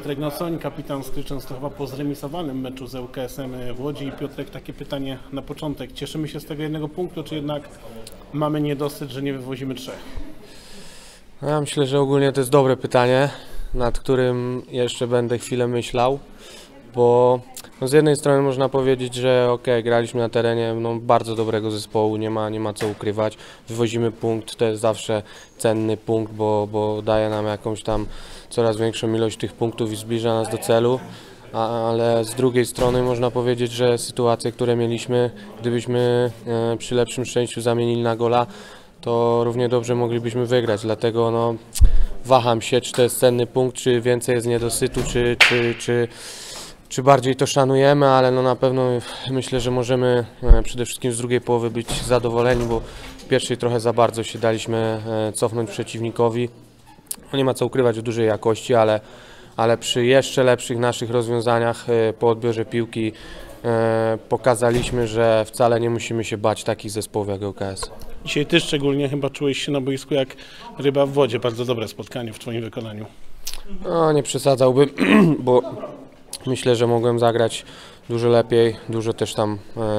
Piotrek Nocoń, kapitan Skry Częstochowa po zremisowanym meczu z ŁKS-em w Łodzi. I Piotrek, takie pytanie na początek. Cieszymy się z tego jednego punktu, czy jednak mamy niedosyt, że nie wywozimy trzech? Ja myślę, że ogólnie to jest dobre pytanie, nad którym jeszcze będę chwilę myślał, bo z jednej strony można powiedzieć, że graliśmy na terenie bardzo dobrego zespołu, nie ma co ukrywać, wywozimy punkt, to jest zawsze cenny punkt, bo daje nam jakąś tam coraz większą ilość tych punktów i zbliża nas do celu, ale z drugiej strony można powiedzieć, że sytuacje, które mieliśmy, gdybyśmy przy lepszym szczęściu zamienili na gola, to równie dobrze moglibyśmy wygrać, dlatego waham się, czy to jest cenny punkt, czy więcej jest niedosytu, czy bardziej to szanujemy, ale na pewno myślę, że możemy przede wszystkim z drugiej połowy być zadowoleni, bo w pierwszej trochę za bardzo się daliśmy cofnąć przeciwnikowi. Nie ma co ukrywać o dużej jakości, ale przy jeszcze lepszych naszych rozwiązaniach po odbiorze piłki pokazaliśmy, że wcale nie musimy się bać takich zespołów jak ŁKS. Dzisiaj Ty szczególnie chyba czułeś się na boisku jak ryba w wodzie. Bardzo dobre spotkanie w Twoim wykonaniu. No, nie przesadzałbym, bo myślę, że mogłem zagrać dużo lepiej, dużo też tam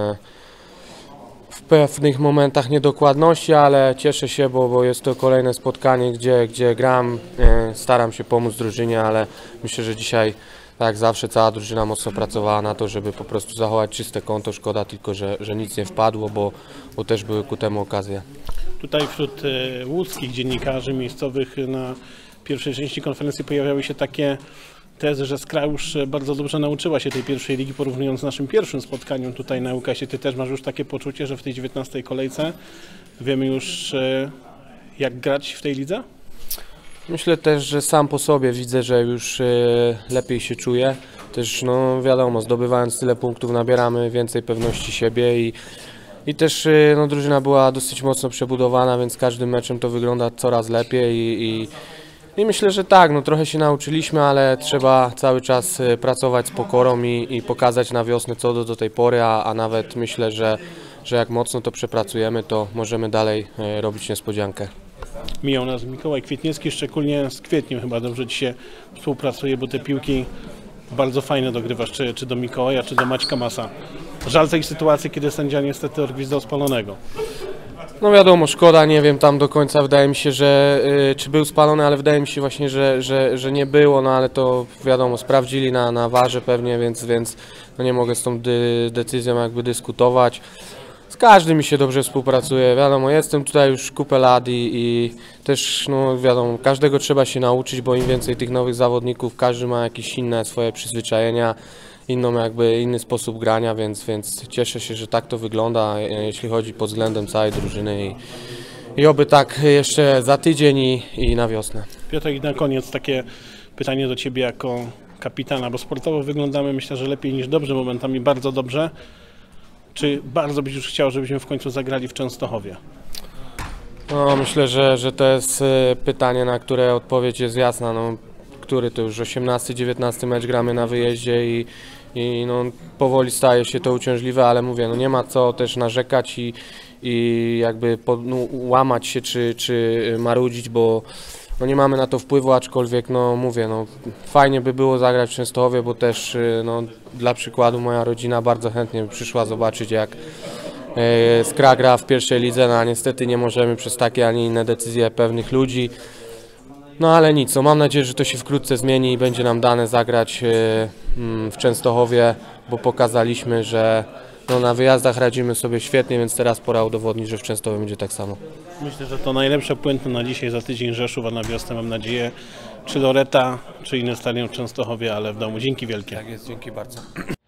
w pewnych momentach niedokładności, ale cieszę się, bo jest to kolejne spotkanie, gdzie gram, staram się pomóc drużynie, ale myślę, że dzisiaj tak jak zawsze cała drużyna mocno pracowała na to, żeby po prostu zachować czyste konto. Szkoda tylko, że nic nie wpadło, bo też były ku temu okazje. Tutaj wśród łódzkich dziennikarzy miejscowych na pierwszej części konferencji pojawiały się takie tezy, że Skra już bardzo dobrze nauczyła się tej pierwszej ligi, porównując z naszym pierwszym spotkaniem tutaj na ŁKS-ie. Ty też masz już takie poczucie, że w tej 19 kolejce wiemy już jak grać w tej lidze? Myślę też, że sam po sobie widzę, że już lepiej się czuję. Też wiadomo, zdobywając tyle punktów nabieramy więcej pewności siebie i też drużyna była dosyć mocno przebudowana, więc każdym meczem to wygląda coraz lepiej i myślę, że tak, trochę się nauczyliśmy, ale trzeba cały czas pracować z pokorą i pokazać na wiosnę co do tej pory, a nawet myślę, że jak mocno to przepracujemy, to możemy dalej robić niespodziankę. Mijał nas Mikołaj Kwietniewski, szczególnie z Kwietniem chyba dobrze Ci się współpracuje, bo te piłki bardzo fajne dogrywasz, czy do Mikołaja, czy do Maćka Masa. Żal tej sytuacji, kiedy sędzia niestety odgwizdał spalonego. No wiadomo, szkoda, nie wiem tam do końca, wydaje mi się, że czy był spalony, ale wydaje mi się właśnie, że nie było, ale to wiadomo, sprawdzili na warze pewnie, więc nie mogę z tą decyzją jakby dyskutować. Z każdym mi się dobrze współpracuje, wiadomo, jestem tutaj już kupę lat i też wiadomo, każdego trzeba się nauczyć, bo im więcej tych nowych zawodników, każdy ma jakieś inne swoje przyzwyczajenia, inny sposób grania, więc cieszę się, że tak to wygląda, jeśli chodzi pod względem całej drużyny i oby tak jeszcze za tydzień i na wiosnę. Piotrek, na koniec takie pytanie do Ciebie jako kapitana, bo sportowo wyglądamy myślę, że lepiej niż dobrze, momentami bardzo dobrze. Czy bardzo byś już chciał, żebyśmy w końcu zagrali w Częstochowie? Myślę, że to jest pytanie, na które odpowiedź jest jasna. Który to już 18-19 mecz gramy na wyjeździe i powoli staje się to uciążliwe, ale mówię, nie ma co też narzekać i jakby łamać się czy marudzić, bo nie mamy na to wpływu, aczkolwiek mówię, fajnie by było zagrać w Częstochowie, bo też dla przykładu moja rodzina bardzo chętnie by przyszła zobaczyć, jak Skra gra w pierwszej lidze, a niestety nie możemy przez takie, a nie inne decyzje pewnych ludzi. Ale nic, mam nadzieję, że to się wkrótce zmieni i będzie nam dane zagrać w Częstochowie, bo pokazaliśmy, że na wyjazdach radzimy sobie świetnie, więc teraz pora udowodnić, że w Częstochowie będzie tak samo. Myślę, że to najlepsze puento na dzisiaj, za tydzień Rzeszów, a na wiosnę mam nadzieję, czy Loreta, czy inne stadion w Częstochowie, ale w domu. Dzięki wielkie. Tak jest, dzięki bardzo.